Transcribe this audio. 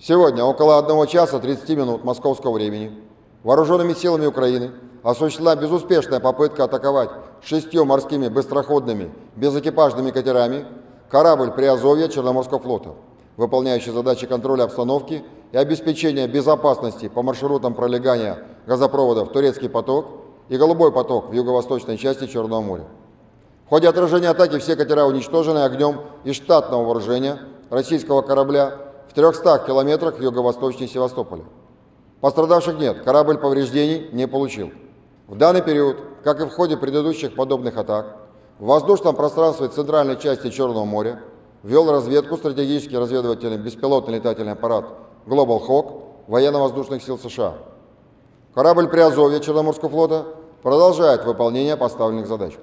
Сегодня около 1 часа 30 минут московского времени вооруженными силами Украины осуществлена безуспешная попытка атаковать 6 морскими быстроходными безэкипажными катерами корабль Приазовья Черноморского флота, выполняющий задачи контроля обстановки и обеспечения безопасности по маршрутам пролегания газопроводов «Турецкий поток» и «Голубой поток» в юго-восточной части Черного моря. В ходе отражения атаки все катера уничтожены огнем из штатного вооружения российского корабля в 300 километрах юго-восточнее Севастополя. Пострадавших нет, корабль повреждений не получил. В данный период, как и в ходе предыдущих подобных атак, в воздушном пространстве центральной части Черного моря вел разведку стратегический разведывательный беспилотный летательный аппарат Global Hawk военно-воздушных сил США. Корабль Приазовья Черноморского флота продолжает выполнение поставленных задач.